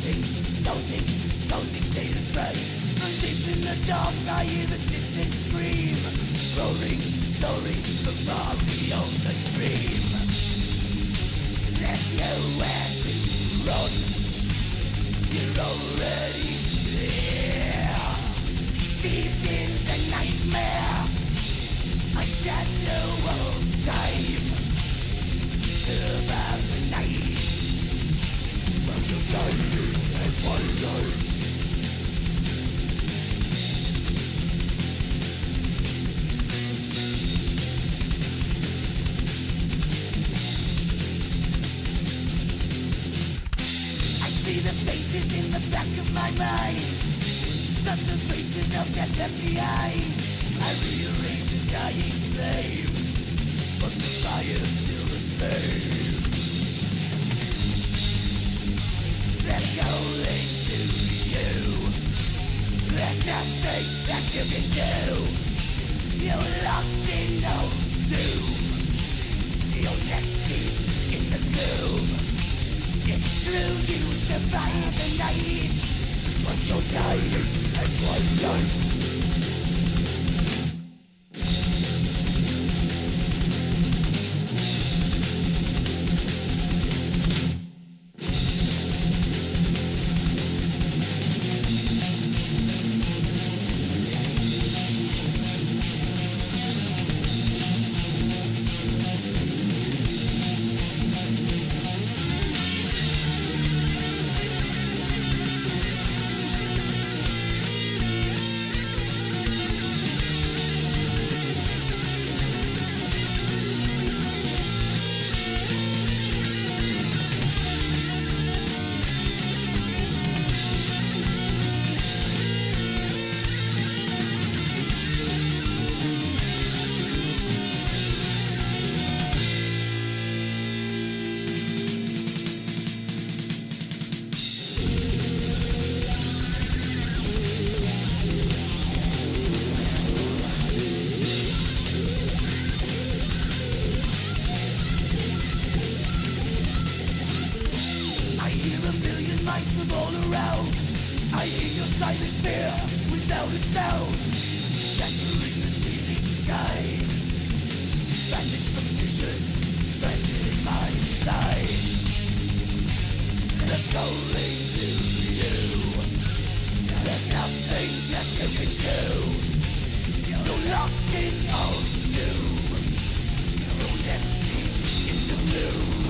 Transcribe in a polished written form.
Daunting, posing state of brain. From deep in the dark I hear the distant scream, roaring, soaring from far beyond the dream. There's nowhere to run, you're already there. Deep in the nightmare, a shadow of time survives the night. But the time is twilight. I see the faces in the back of my mind, subtle traces of death left behind. I rearrange the dying flames, but the fire's still the same. They're calling to you. There's nothing that you can do. You're locked in no doom. You're neck deep in the gloom. It's true you survive the night, but you're dying at twilight. From all around, I hear your silent fear without a sound, shattering the ceiling sky. Vanished from vision, stranded in my side. They're calling to you. There's nothing that you can do. You're locked in on doom. You're empty in the blue.